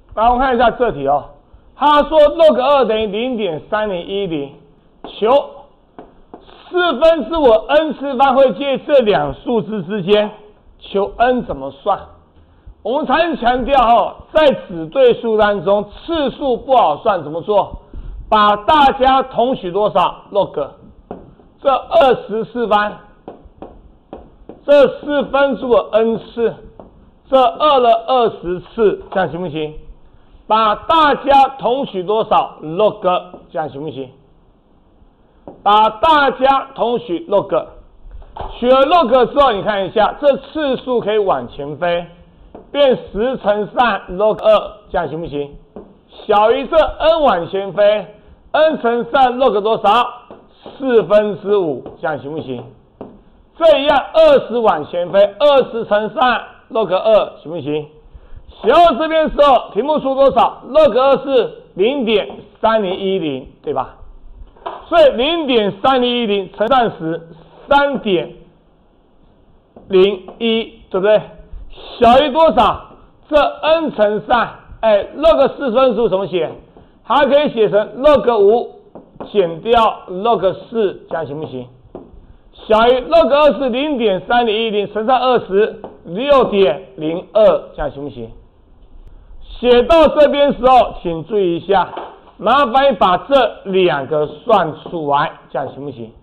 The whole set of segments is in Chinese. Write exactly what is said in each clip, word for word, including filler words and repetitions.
来，我们看一下这题哦。他说 log 二等于 零点三零一零， 求四分之五 n 次方会介这两数字之间，求 n 怎么算？我们常强调哦，在子对数当中，次数不好算，怎么做？把大家同取多少 log 这二十次方，这四分之五 n 次，这二了二十次，这样行不行？把大家同取多少 log， 这样行不行？把大家同取 log， 取了 log 之后，你看一下，这次数可以往前飞，变十乘上 log 二，这样行不行？小于这 n 往前飞 ，n 乘上 log 多少？四分之五，这样行不行？这一样，二十往前飞，二十乘上 log 二，行不行？写到这边的时候，题目出多少 ？log 二是 零点三零一零， 对吧？所以 零点三零一零 乘上十， 三点零一， 对不对？小于多少？这 n 乘上，哎 ，log 四分之五怎么写？还可以写成 log 五减掉 log 四， 这样行不行？小于 log 二是 零点三零一零 乘上二十， 六点零二， 这样行不行？写到这边的时候，请注意一下，麻烦你把这两个算出来，这样行不行？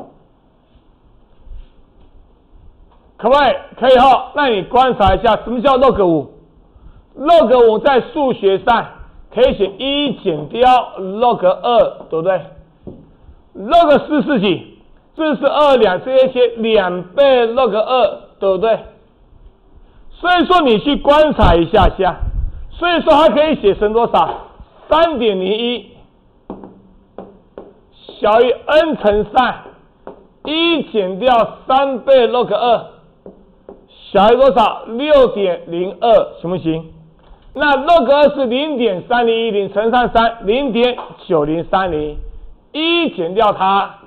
可不可以？可以哈。那你观察一下，什么叫 log 五 ？log 五在数学上可以写一减掉 log 二，对不对 ？log 四是几？四是二两，这些写两倍 log 二，对不对？所以说你去观察一下下。所以说它可以写成多少 ？三点零一 小于 n 乘上一减掉三倍 log 二， 小于多少 ？六点零二， 行不行？那 log 二是 零点三零一零 乘上三， 零点九零三零， 一减掉它，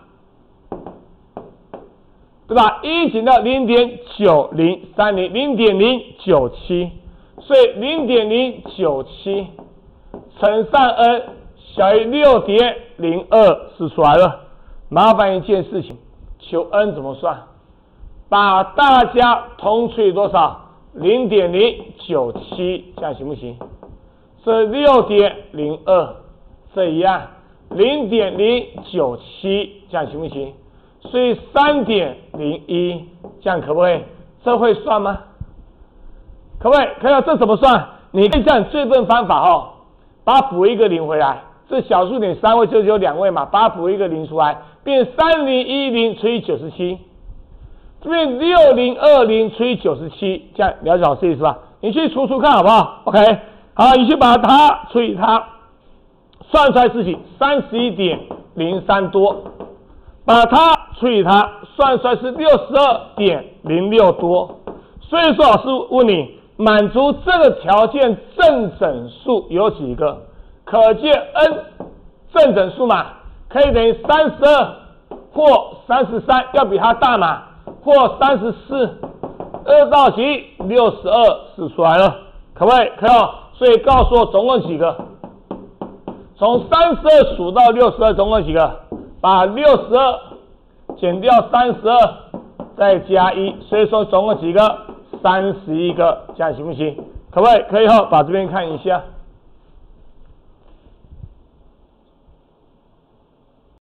对吧？一减掉 零点九零三零， 零点零九七。所以 零点零九七 乘上 n 小于 六点零二 是出来了。麻烦一件事情，求 n 怎么算？把大家同除以多少 ？零点零九七， 这样行不行？这 六点零二， 这一样 零点零九七， 这样行不行？所以 三点零一， 这样可不可以？这会算吗？可不可以？可以，这怎么算？你可以这样最笨方法哦，把它补一个零回来。这小数点三位就只有两位嘛，把它补一个零出来，变三零一零除以九十七，这边六零二零除以九十七，这样了解好这意思吧？你去除除看好不好 ？OK， 好，你去把它除以它，算出来是几？三十一点零三多，把它除以它，算出来是六十二点零六多。所以说，老师问你。满足这个条件正整数有几个？可见 n 正整数嘛，可以等于三十二或三十三，要比它大嘛，或三十四，二到几？六十二是出来了，可不可以？可以哦。所以告诉我总共几个？从三十二数到六十二，总共几个？把六十二减掉三十二，再加一，所以说总共几个？三十一个，这样行不行？可不可以？可以后，把这边看一下。